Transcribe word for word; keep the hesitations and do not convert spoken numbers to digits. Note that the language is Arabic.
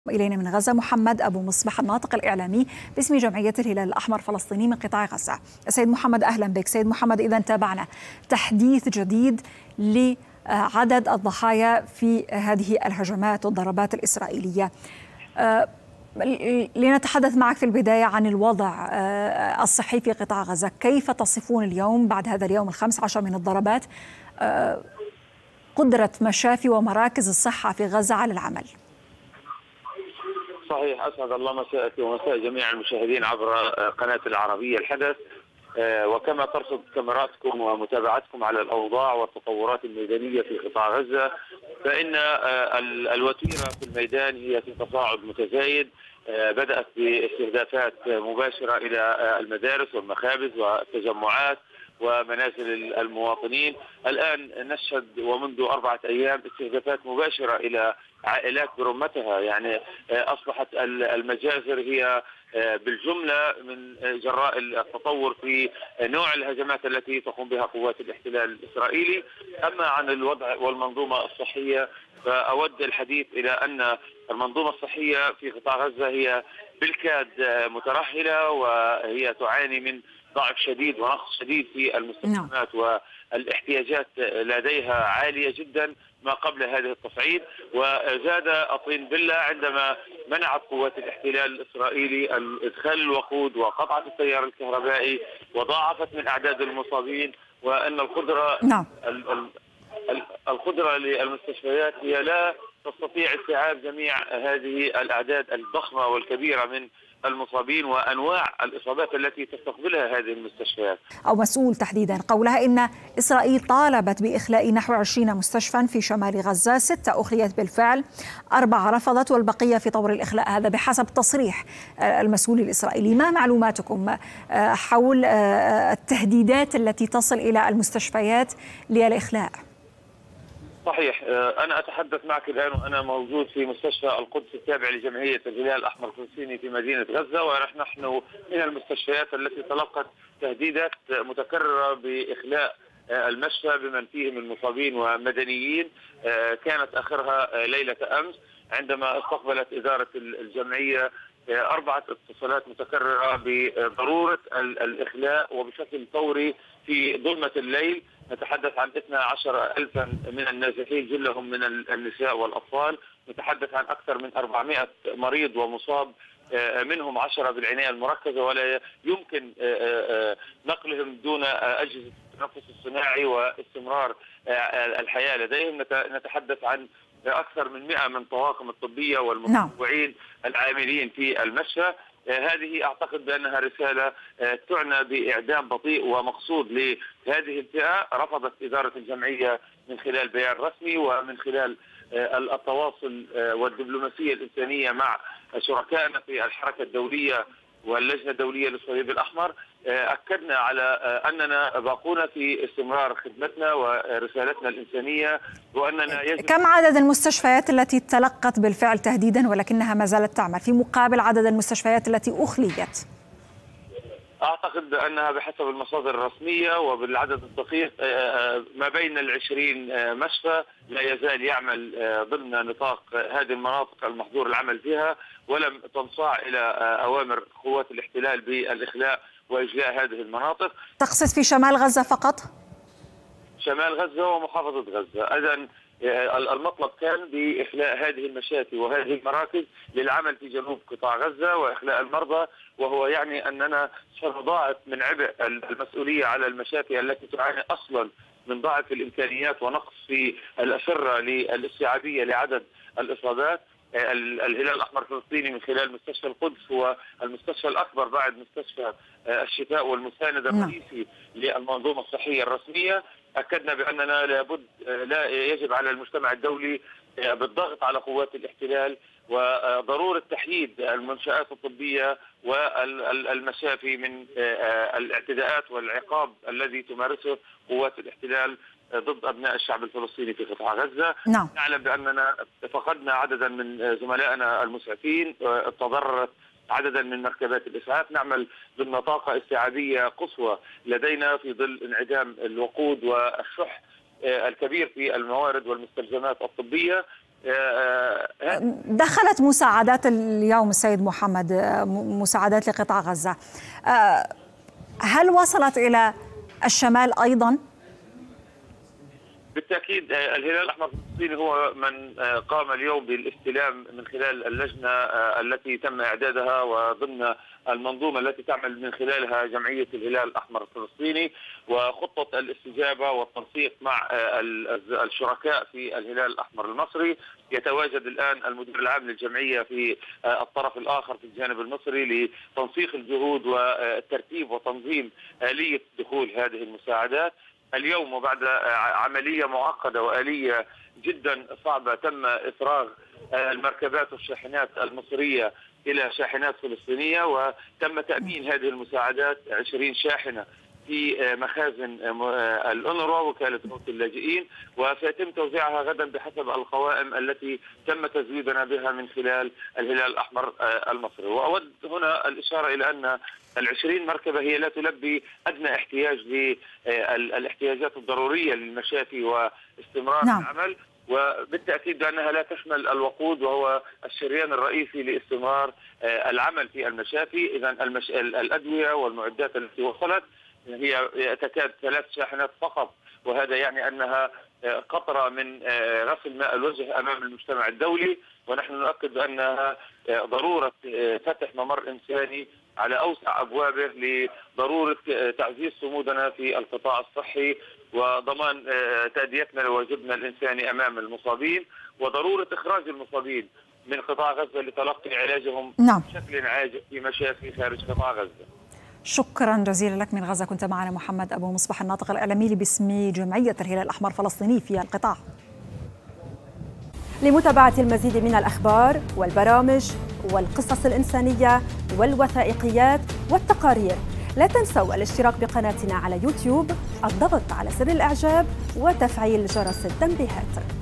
إلينا من غزة محمد أبو مصبح الناطق الإعلامي باسم جمعية الهلال الأحمر الفلسطيني من قطاع غزة. سيد محمد أهلا بك. سيد محمد، إذا تابعنا تحديث جديد لعدد الضحايا في هذه الهجمات والضربات الإسرائيلية. لنتحدث معك في البداية عن الوضع الصحي في قطاع غزة. كيف تصفون اليوم بعد هذا اليوم الخامس عشر من الضربات قدرة مشافي ومراكز الصحة في غزة على العمل؟ صحيح، أسعد الله مساءك ومساء جميع المشاهدين عبر قناة العربية الحدث. وكما ترصد كاميراتكم ومتابعتكم على الأوضاع والتطورات الميدانية في قطاع غزة، فإن الوتيرة في الميدان هي في تصاعد متزايد. بدأت باستهدافات مباشرة إلى المدارس والمخابز والتجمعات ومنازل المواطنين. الآن نشهد ومنذ أربعة أيام استهدافات مباشرة إلى عائلات برمتها، يعني أصبحت المجازر هي بالجملة من جراء التطور في نوع الهجمات التي تقوم بها قوات الاحتلال الإسرائيلي. أما عن الوضع والمنظومة الصحية فأود الحديث إلى أن المنظومة الصحية في قطاع غزة هي بالكاد مترهلة، وهي تعاني من ضعف شديد ونقص شديد في المستلزمات، والاحتياجات لديها عالية جدا ما قبل هذه التصعيد. وزاد الطين بلة عندما منعت قوات الاحتلال الإسرائيلي إدخال الوقود وقطعت التيار الكهربائي وضاعفت من أعداد المصابين، وأن القدرة نعم. القدرة للمستشفيات هي لا تستطيع استيعاب جميع هذه الأعداد الضخمة والكبيرة من المصابين وأنواع الإصابات التي تستقبلها هذه المستشفيات. أو مسؤول تحديدا قولها إن إسرائيل طالبت بإخلاء نحو عشرين مستشفى في شمال غزة، ستة أخليت بالفعل، أربعة رفضت والبقية في طور الإخلاء، هذا بحسب تصريح المسؤول الإسرائيلي. ما معلوماتكم حول التهديدات التي تصل إلى المستشفيات للإخلاء؟ صحيح، أنا أتحدث معك الآن وأنا موجود في مستشفى القدس التابع لجمعية الهلال الأحمر الفلسطيني في مدينة غزة، ونحن من المستشفيات التي تلقت تهديدات متكررة بإخلاء المشفى بمن فيهم المصابين ومدنيين. كانت آخرها ليلة أمس عندما استقبلت إدارة الجمعية أربعة اتصالات متكررة بضرورة الإخلاء وبشكل فوري في ظلمة الليل. نتحدث عن اثني عشر ألفا من النازحين، جلهم من النساء والأطفال. نتحدث عن أكثر من أربعمائة مريض ومصاب، منهم عشرة بالعناية المركزة، ولا يمكن نقلهم دون أجهزة التنفس الصناعي واستمرار الحياة لديهم. نتحدث عن أكثر من مئة من الطواقم الطبية والمتطوعين العاملين في المشفى. هذه أعتقد بأنها رسالة تعنى بإعدام بطيء ومقصود لهذه الفئة. رفضت إدارة الجمعية من خلال بيان رسمي ومن خلال التواصل والدبلوماسية الإنسانية مع شركائنا في الحركة الدولية واللجنة الدولية للصليب الأحمر. أكدنا على أننا باقون في استمرار خدمتنا ورسالتنا الإنسانية، وأننا يجب. كم عدد المستشفيات التي تلقت بالفعل تهديدا ولكنها ما زالت تعمل في مقابل عدد المستشفيات التي أخليت؟ أعتقد أنها بحسب المصادر الرسمية وبالعدد الدقيق ما بين العشرين مشفى لا يزال يعمل ضمن نطاق هذه المناطق المحظور العمل فيها، ولم تنصاع إلى أوامر قوات الاحتلال بالإخلاء وإجلاء هذه المناطق. تقصد في شمال غزة فقط؟ شمال غزة ومحافظة غزة. إذن المطلب كان بإخلاء هذه المشافي وهذه المراكز للعمل في جنوب قطاع غزة وإخلاء المرضى، وهو يعني أننا سنضاعف من عبء المسؤولية على المشافي التي تعاني أصلا من ضعف الإمكانيات ونقص في الأسرة للاستيعابية لعدد الإصابات. الهلال الأحمر الفلسطيني من خلال مستشفى القدس هو المستشفى الأكبر بعد مستشفى الشفاء والمساند الرئيسي للمنظومة الصحية الرسمية. أكدنا بأننا لابد لا يجب على المجتمع الدولي بالضغط على قوات الاحتلال وضرورة تحييد المنشآت الطبية والمشافي من الاعتداءات والعقاب الذي تمارسه قوات الاحتلال ضد أبناء الشعب الفلسطيني في قطاع غزة. نعم. نعلم بأننا فقدنا عددا من زملائنا المسعفين، تضررت عددا من مركبات الإسعاف. نعمل ضمن طاقة استيعابية قصوى لدينا في ظل انعدام الوقود والشح الكبير في الموارد والمستلزمات الطبية. دخلت مساعدات اليوم السيد محمد، مساعدات لقطاع غزة، هل وصلت إلى الشمال أيضا؟ بالتأكيد الهلال الأحمر الفلسطيني هو من قام اليوم بالاستلام من خلال اللجنة التي تم إعدادها وضمن المنظومة التي تعمل من خلالها جمعية الهلال الأحمر الفلسطيني، وخطة الاستجابة والتنسيق مع الشركاء في الهلال الأحمر المصري. يتواجد الآن المدير العام للجمعية في الطرف الآخر في الجانب المصري لتنسيق الجهود والترتيب وتنظيم آلية دخول هذه المساعدات. اليوم وبعد عملية معقدة وآلية جدا صعبة تم إفراغ المركبات والشاحنات المصرية إلى شاحنات فلسطينية، وتم تأمين هذه المساعدات عشرين شاحنة في مخازن الأونروا وكالة غوث اللاجئين، وسيتم توزيعها غدا بحسب القوائم التي تم تزويدنا بها من خلال الهلال الأحمر المصري. وأود هنا الإشارة إلى أن العشرين مركبة هي لا تلبي أدنى احتياج للاحتياجات الضرورية للمشافي واستمرار نعم. العمل، وبالتأكيد بأنها لا تشمل الوقود وهو الشريان الرئيسي لاستمرار العمل في المشافي. إذن المش... الأدوية والمعدات التي وصلت هي تكاد ثلاث شاحنات فقط، وهذا يعني أنها قطرة من غسل ماء الوجه أمام المجتمع الدولي، ونحن نؤكد بأنها ضرورة فتح ممر إنساني على أوسع أبوابه لضرورة تعزيز صمودنا في القطاع الصحي وضمان تأديتنا لواجبنا الإنساني أمام المصابين، وضرورة إخراج المصابين من قطاع غزة لتلقي علاجهم نعم. بشكل عاجل في مشافي خارج قطاع غزة. شكرا جزيلا لك من غزة. كنت معنا محمد أبو مصبح الناطق الإعلامي باسم جمعية الهلال الأحمر الفلسطيني في القطاع. لمتابعة المزيد من الأخبار والبرامج والقصص الإنسانية والوثائقيات والتقارير لا تنسوا الاشتراك بقناتنا على يوتيوب، الضغط على زر الإعجاب وتفعيل جرس التنبيهات.